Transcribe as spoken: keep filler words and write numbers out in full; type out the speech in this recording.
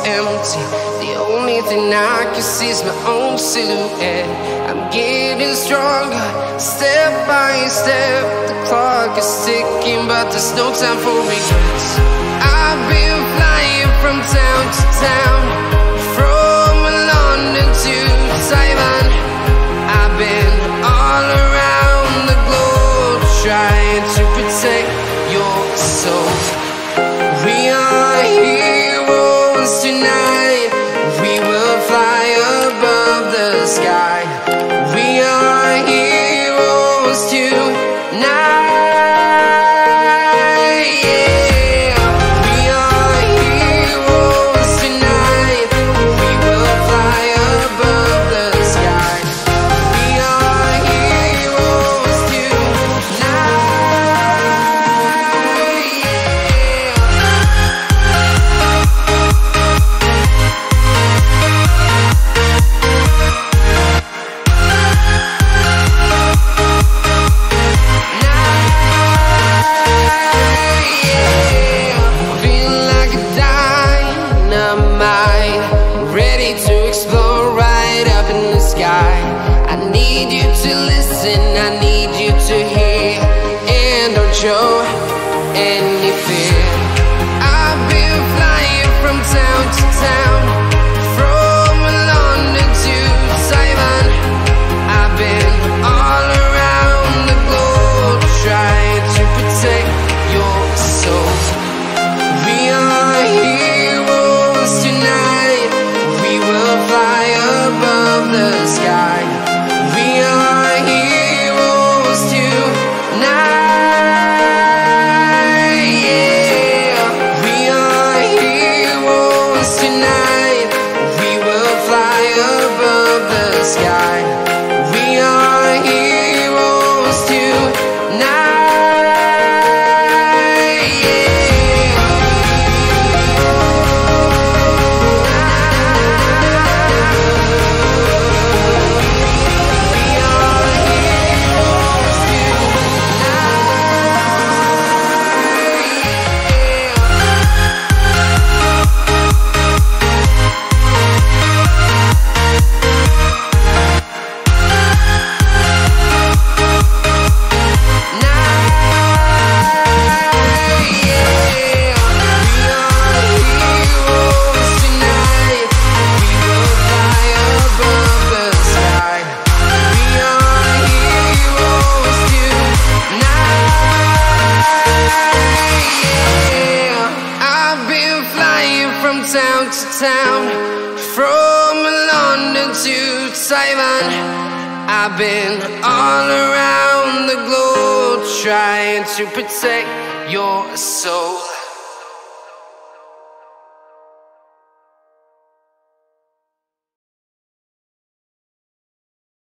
empty. The only thing I can see is my own silhouette. I'm getting stronger, step by step. The clock is ticking, but there's no time for regrets. I've been flying from town to town, from London to Taiwan. I've been all around the globe, trying to protect your soul. We are heroes tonight. We will fly above the sky. We are heroes tonight. Show any fear. I've been flying from town to town, from London to Taiwan. I've been all around the globe, trying to protect your soul. We are heroes tonight. We will fly above the sky. We are heroes tonight. Sky. We are heroes tonight. Town to town, from London to Taiwan. I've been all around the globe, trying to protect your soul.